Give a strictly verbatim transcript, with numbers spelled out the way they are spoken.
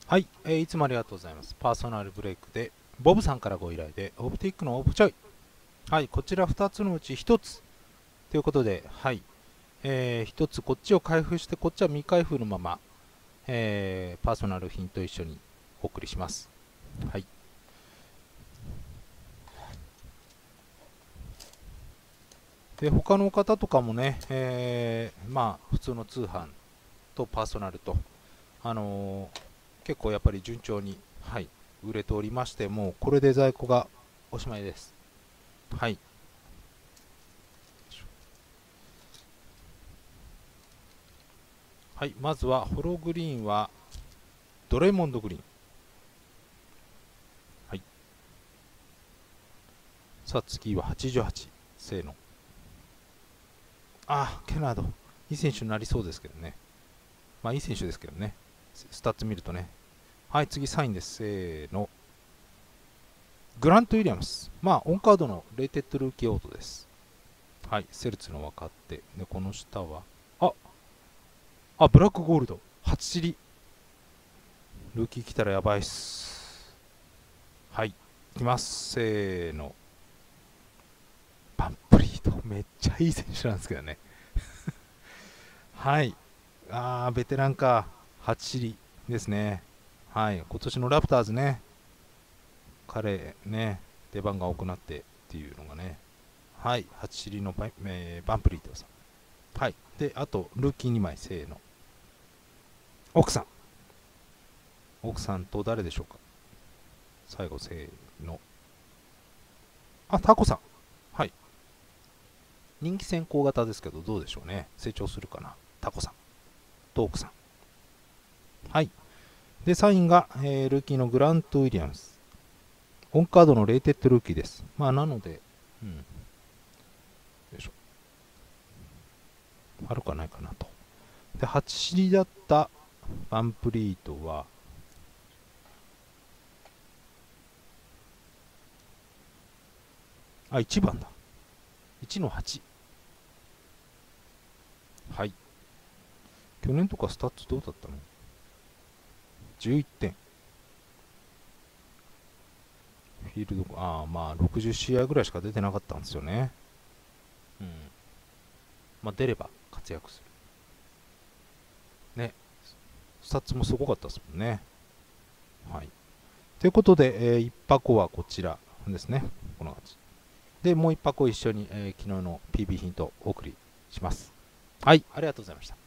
はい、えーいつもありがとうございます。パーソナルブレイクで、ボブさんからご依頼で、オプティックのオブチョイ。はい、こちらふたつのうちひとつということで、はい、えー、ひとつこっちを開封して、こっちは未開封のまま、えーパーソナル品と一緒にお送りします。はい。で、他の方とかもね、えーまあ、普通の通販とパーソナルと、あのー結構やっぱり順調に、はい、売れておりまして、もうこれで在庫がおしまいです。はい。はい、まずはホログリーンはドレイモンドグリーン。はい。さあ次ははちじゅうはち。せーの。あー、ケナード。いい選手になりそうですけどね。まあいい選手ですけどね。スタッツ見るとね。はい、次サインです。せーの。グラント・ウィリアムス。まあオンカードのレーテッドルーキーオートです。はい、セルツの分かって。で、この下は、あ、あ、ブラックゴールド。初知り。ルーキー来たらやばいっす。はい、いきます。せーの。バンプリート。めっちゃいい選手なんですけどね。はい。あー、ベテランか。はちりですね。はい。今年のラプターズね、彼ね、出番が多くなってっていうのがね。はい。はちりのバ,、えーバンプリートさん。はい。で、あと、ルーキーにまい、せーの。奥さん。奥さんと誰でしょうか。最後、せーの。あ、タコさん。はい。人気先行型ですけど、どうでしょうね。成長するかな。タコさんと奥さん。はい。で、サインが、えールーキーのグラント・ウィリアムス。オンカードのレーテッドルーキーです。まあ、なので、うん。よいしょ。あるかないかなと。で、はちしりだったバンプリートは、あ、いちばんだ。いちのはち。はい。去年とかスタッツどうだったの？ じゅういってん。フィールド、ああ、まあ、ろくじゅう試合ぐらいしか出てなかったんですよね。うん。まあ、出れば活躍する。ね。スタッツもすごかったですもんね。はい。ということで、えー、いち箱はこちらですね。この感じ。で、もういち箱一緒に、えー昨日の ピービー ヒントをお送りします。はい、ありがとうございました。